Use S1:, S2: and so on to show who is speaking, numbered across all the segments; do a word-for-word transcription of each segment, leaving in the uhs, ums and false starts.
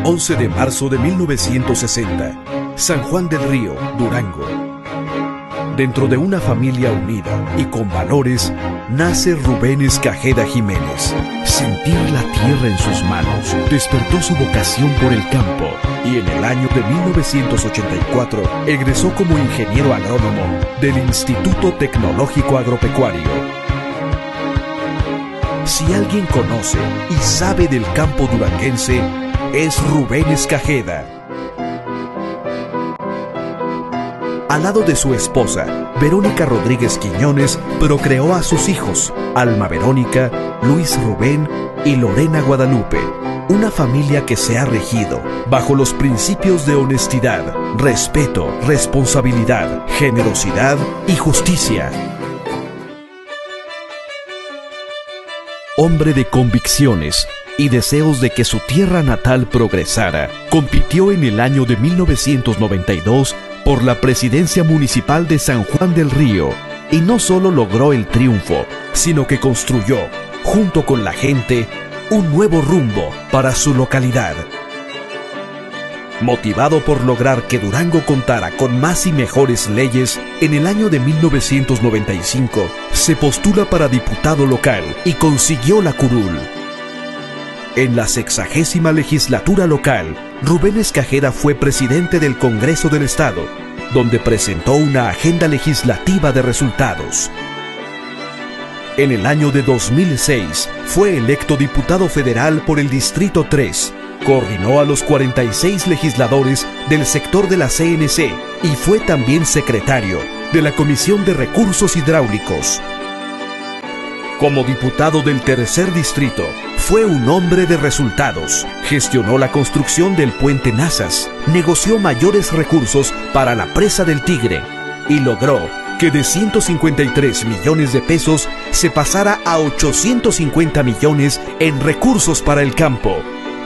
S1: once de marzo de mil novecientos sesenta, San Juan del Río, Durango. Dentro de una familia unida y con valores, nace Rubén Escajeda Jiménez. Sentir la tierra en sus manos despertó su vocación por el campo y en el año de mil novecientos ochenta y cuatro egresó como ingeniero agrónomo del Instituto Tecnológico Agropecuario. Si alguien conoce y sabe del campo duranguense, es Rubén Escajeda. Al lado de su esposa, Verónica Rodríguez Quiñones, procreó a sus hijos, Alma Verónica, Luis Rubén y Lorena Guadalupe. Una familia que se ha regido bajo los principios de honestidad, respeto, responsabilidad, generosidad y justicia. Hombre de convicciones y deseos de que su tierra natal progresara, compitió en el año de mil novecientos noventa y dos por la presidencia municipal de San Juan del Río y no solo logró el triunfo, sino que construyó, junto con la gente, un nuevo rumbo para su localidad. Motivado por lograr que Durango contara con más y mejores leyes, en el año de mil novecientos noventa y cinco se postula para diputado local y consiguió la curul. En la sexagésima legislatura local, Rubén Escajeda fue presidente del Congreso del Estado, donde presentó una agenda legislativa de resultados. En el año de dos mil seis, fue electo diputado federal por el Distrito tres, coordinó a los cuarenta y seis legisladores del sector de la C N C y fue también secretario de la Comisión de Recursos Hidráulicos. Como diputado del tercer distrito, fue un hombre de resultados. Gestionó la construcción del puente Nazas, negoció mayores recursos para la presa del Tigre y logró que de ciento cincuenta y tres millones de pesos se pasara a ochocientos cincuenta millones en recursos para el campo.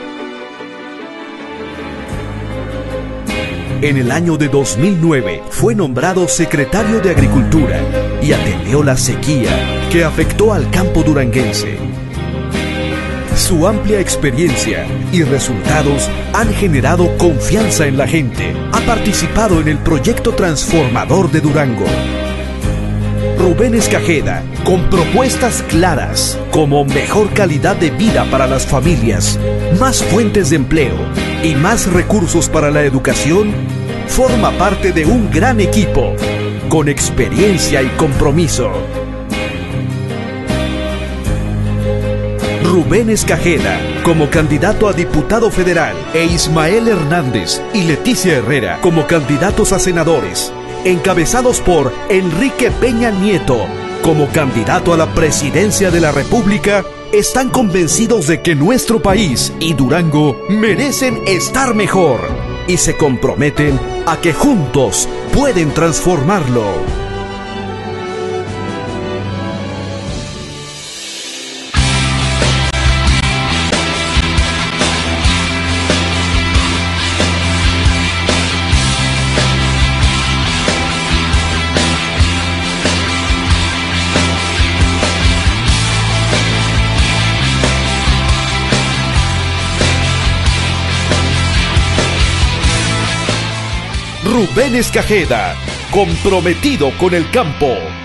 S1: En el año de dos mil nueve fue nombrado secretario de Agricultura y atendió la sequía que afectó al campo duranguense. Su amplia experiencia y resultados han generado confianza en la gente. Ha participado en el proyecto transformador de Durango. Rubén Escajeda, con propuestas claras como mejor calidad de vida para las familias, más fuentes de empleo y más recursos para la educación, forma parte de un gran equipo con experiencia y compromiso. Rubén Escajeda, como candidato a diputado federal, e Ismael Hernández y Leticia Herrera como candidatos a senadores, encabezados por Enrique Peña Nieto como candidato a la presidencia de la República, están convencidos de que nuestro país y Durango merecen estar mejor y se comprometen a que juntos pueden transformarlo. Rubén Escajeda, comprometido con el campo.